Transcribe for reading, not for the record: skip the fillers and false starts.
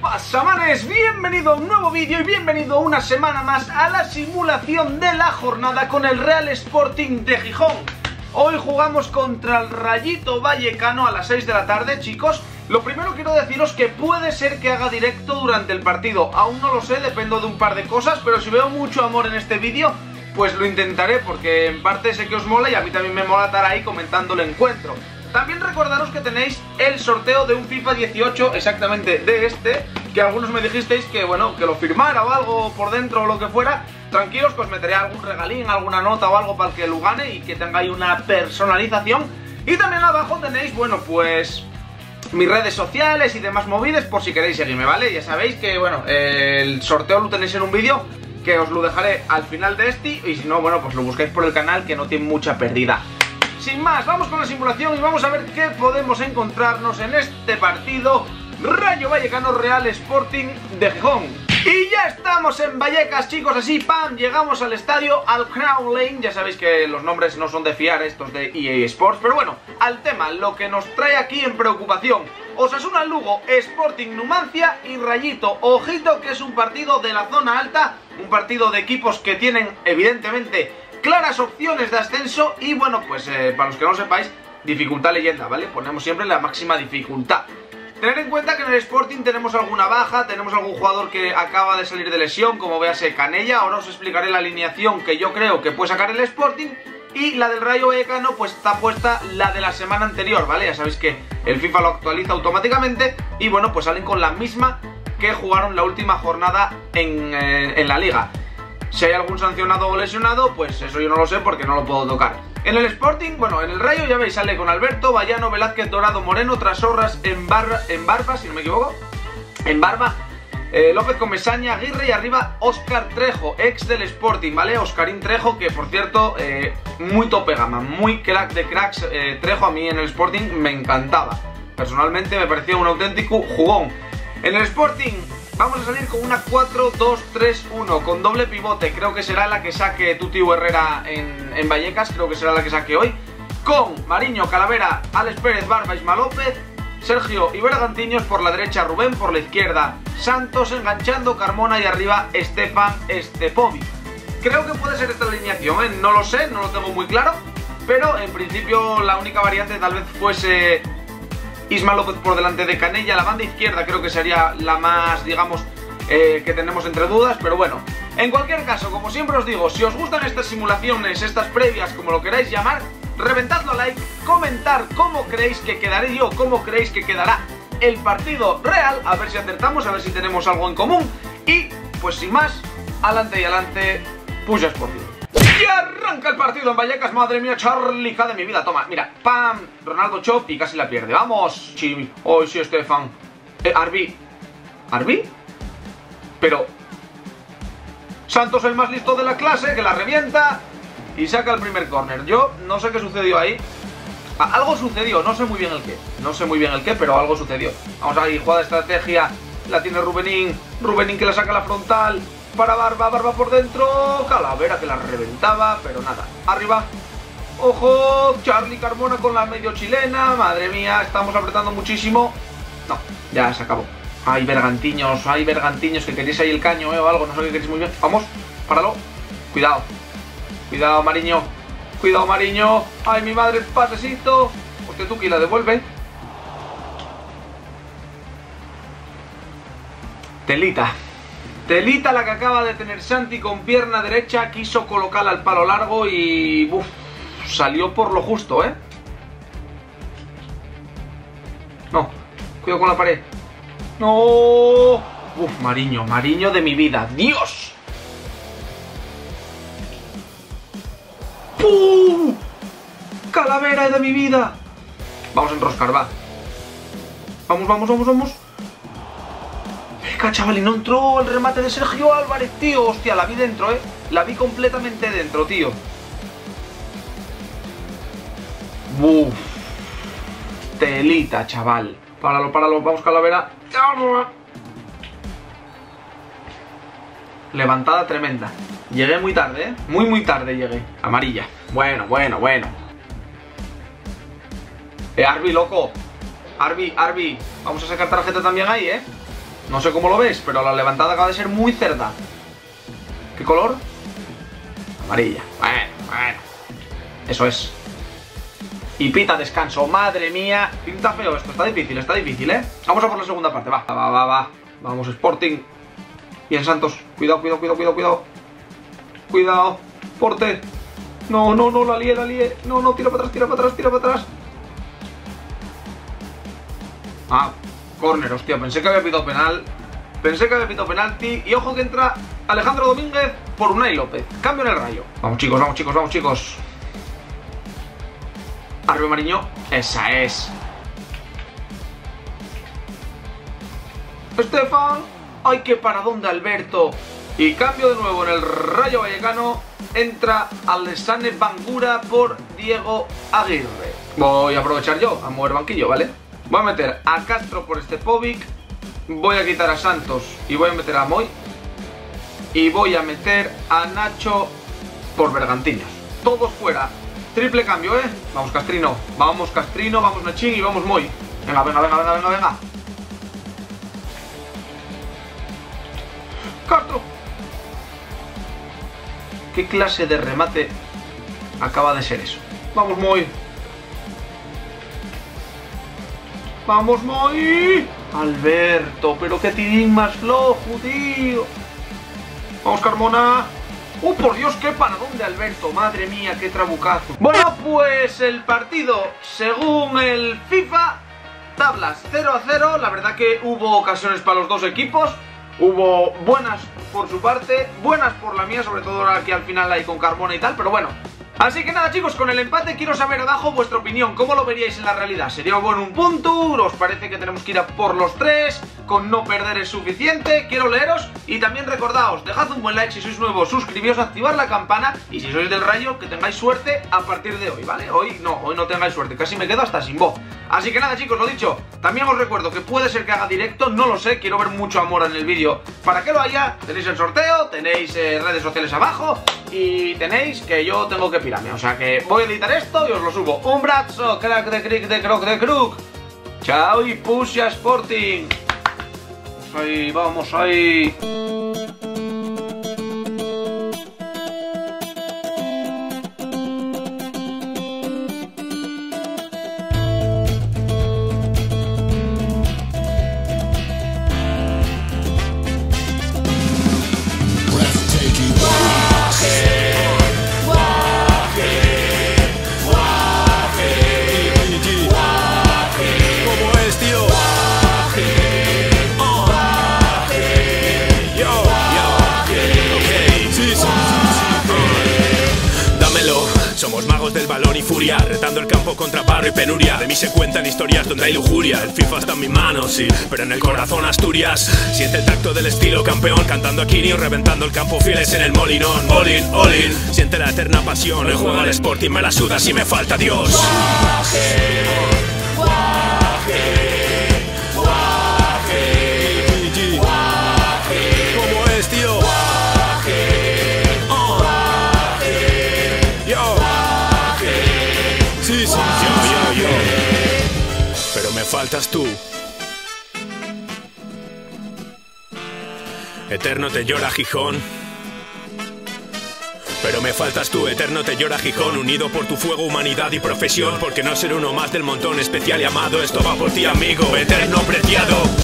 pasa, manes? Bienvenido a un nuevo vídeo y bienvenido una semana más a la simulación de la jornada con el Real Sporting de Gijón. Hoy jugamos contra el Rayito Vallecano a las 6 de la tarde, chicos. Lo primero quiero deciros que puede ser que haga directo durante el partido. Aún no lo sé, dependo de un par de cosas, pero si veo mucho amor en este vídeo, pues lo intentaré, porque en parte sé que os mola y a mí también me mola estar ahí comentando el encuentro. También recordaros que tenéis el sorteo de un FIFA 18, exactamente de este, que algunos me dijisteis que, bueno, que lo firmara o algo por dentro o lo que fuera. Tranquilos, que os meteré algún regalín, alguna nota o algo para el que lo gane y que tenga ahí una personalización. Y también abajo tenéis, bueno, pues mis redes sociales y demás movidas por si queréis seguirme, ¿vale? Ya sabéis que, bueno, el sorteo lo tenéis en un vídeo que os lo dejaré al final de este, y si no, bueno, pues lo buscáis por el canal, que no tiene mucha pérdida. Sin más, vamos con la simulación y vamos a ver qué podemos encontrarnos en este partido Rayo Vallecano Real Sporting de Gijón. Y ya estamos en Vallecas, chicos, así, ¡pam! Llegamos al estadio, al Crown Lane. Ya sabéis que los nombres no son de fiar, estos de EA Sports, pero bueno, al tema, lo que nos trae aquí en preocupación: Osasuna Lugo, Sporting Numancia y Rayito. Ojito que es un partido de la zona alta, un partido de equipos que tienen, evidentemente, claras opciones de ascenso. Y bueno, pues para los que no lo sepáis, dificultad leyenda, ¿vale? Ponemos siempre la máxima dificultad. Tener en cuenta que en el Sporting tenemos alguna baja, tenemos algún jugador que acaba de salir de lesión, como véase Canella. Ahora os explicaré la alineación que yo creo que puede sacar el Sporting. Y la del Rayo Vallecano, pues está puesta la de la semana anterior, ¿vale? Ya sabéis que el FIFA lo actualiza automáticamente. Y bueno, pues salen con la misma que jugaron la última jornada en la liga. Si hay algún sancionado o lesionado, pues eso yo no lo sé porque no lo puedo tocar. En el Sporting, bueno, en el Rayo ya veis, sale con Alberto, Vallano, Velázquez, Dorado, Moreno, Trasorras, en Barba, si no me equivoco, en Barba, López Comesaña, Aguirre y arriba Óscar Trejo, ex del Sporting, ¿vale? Óscarín Trejo, que por cierto, muy tope gama, muy crack de cracks. Trejo a mí en el Sporting me encantaba. Personalmente me parecía un auténtico jugón. En el Sporting vamos a salir con una 4-2-3-1 con doble pivote. Creo que será la que saque Tuti Herrera en Vallecas. Creo que será la que saque hoy. Con Mariño, Calavera, Alex Pérez, Barba, Isma López, Sergio y Bergantiños por la derecha, Rubén por la izquierda, Santos enganchando, Carmona y arriba Stefan Stepovic. Creo que puede ser esta alineación, ¿eh? No lo sé, no lo tengo muy claro, pero en principio la única variante tal vez fuese Isma López por delante de Canella. La banda izquierda creo que sería la más, digamos, que tenemos entre dudas, pero bueno. En cualquier caso, como siempre os digo, si os gustan estas simulaciones, estas previas, como lo queráis llamar, reventadlo a like, comentar cómo creéis que quedaré yo, cómo creéis que quedará el partido real, a ver si acertamos, a ver si tenemos algo en común. Y, pues sin más, adelante y adelante, Puja Sporting. Y arranca el partido en Vallecas. Madre mía, Charlie, de mi vida. Toma, mira, pam, Ronaldo Chop y casi la pierde. Vamos, Chimi. Oh, sí, Estefan. Arbi. ¿Arbi? Pero Santos, el más listo de la clase, que la revienta y saca el primer córner. Yo no sé qué sucedió ahí. Algo sucedió, no sé muy bien el qué. No sé muy bien el qué, pero algo sucedió. Vamos ahí, jugada de estrategia. La tiene Rubenín. Rubenín que la saca a la frontal. Para Barba, Barba por dentro, Calavera que la reventaba, pero nada, arriba, ojo, Charlie Carmona con la medio chilena. Madre mía, estamos apretando muchísimo. No, ya se acabó. Hay Bergantiños que queréis ahí el caño, o algo, no sé qué queréis muy bien. Vamos, páralo, cuidado, cuidado Mariño, cuidado Mariño. Ay, mi madre, pasecito. Hostia, tú que la devuelve. Telita. Telita la que acaba de tener Santi con pierna derecha. Quiso colocarla al palo largo y salió por lo justo, ¿eh? No, cuidado con la pared. No. Mariño, Mariño de mi vida. ¡Dios! Calavera de mi vida. Vamos a enroscar, va. Vamos, vamos, vamos, vamos. Chaval, y no entró el remate de Sergio Álvarez, tío. Hostia, la vi dentro, la vi completamente dentro, tío. Telita, chaval. Páralo, páralo, vamos, Calavera. Levantada tremenda. Llegué muy tarde, muy tarde llegué. Amarilla. Bueno. Arbi, loco. Arbi. Vamos a sacar tarjeta también ahí, No sé cómo lo ves, pero la levantada acaba de ser muy cerda. ¿Qué color? Amarilla. Bueno. Eso es. Y pita descanso. Madre mía. Pinta feo esto. Está difícil, ¿eh? Vamos a por la segunda parte. Va. Vamos, Sporting. Bien, Santos. Cuidado. Cuidado. Porte. No, la lié. No, tira para atrás. Ah, córner, hostia. Pensé que había pitado penalti. Y ojo que entra Alejandro Domínguez por Unai López. Cambio en el Rayo. Vamos, chicos. Arriba, Mariño. Esa es. Estefan. Ay, qué paradón de Alberto. Y cambio de nuevo en el Rayo Vallecano. Entra Alessane Bangura por Diego Aguirre. Voy a aprovechar yo a mover banquillo, ¿vale? Voy a meter a Castro por Stepovic. Voy a quitar a Santos y voy a meter a Moy. Y voy a meter a Nacho por Bergantiños. Todos fuera. Triple cambio, ¿eh? Vamos Castrino, vamos Nachín y vamos Moy. Venga. Castro. ¿Qué clase de remate acaba de ser eso? Vamos Moy. Alberto, pero qué tirín más flojo, tío. Vamos Carmona. Por Dios, qué paradón de Alberto. Madre mía, qué trabucazo. Bueno, pues el partido, según el FIFA, tablas 0-0. La verdad que hubo ocasiones para los dos equipos. Hubo buenas por su parte, buenas por la mía, sobre todo ahora que al final hay con Carmona y tal, pero bueno. Así que nada, chicos, con el empate quiero saber abajo vuestra opinión. ¿Cómo lo veríais en la realidad? ¿Sería bueno un punto? ¿Os parece que tenemos que ir a por los 3? ¿Con no perder es suficiente? Quiero leeros. Y también recordaos, dejad un buen like si sois nuevos, suscribíos, activar la campana. Y si sois del Rayo, que tengáis suerte a partir de hoy, ¿vale? Hoy no tengáis suerte, casi me quedo hasta sin voz. Así que nada, chicos, lo dicho. También os recuerdo que puede ser que haga directo, no lo sé, quiero ver mucho amor en el vídeo. Para que lo haya, tenéis el sorteo, tenéis redes sociales abajo. Y tenéis que yo tengo que pirarme. O sea que voy a editar esto y os lo subo. Un brazo, crack de crick de croc de crook. Chao y push a Sporting. Vamos ahí. Somos magos del balón y furia, retando el campo contra barro y penuria. De mí se cuentan historias donde hay lujuria. El FIFA está en mi mano, sí, pero en el corazón Asturias. Siente el tacto del estilo campeón, cantando a Quinio, reventando el campo fieles en el molinón. All in, siente la eterna pasión. El juego al Sporting me la suda si me falta Dios. Guaje, guaje, guaje, guaje. ¿Cómo es, tío? Yo. Pero me faltas tú. Eterno te llora Gijón. Pero me faltas tú, eterno te llora Gijón. Unido por tu fuego, humanidad y profesión. Porque no ser uno más del montón especial y amado. Esto va por ti, amigo, eterno preciado.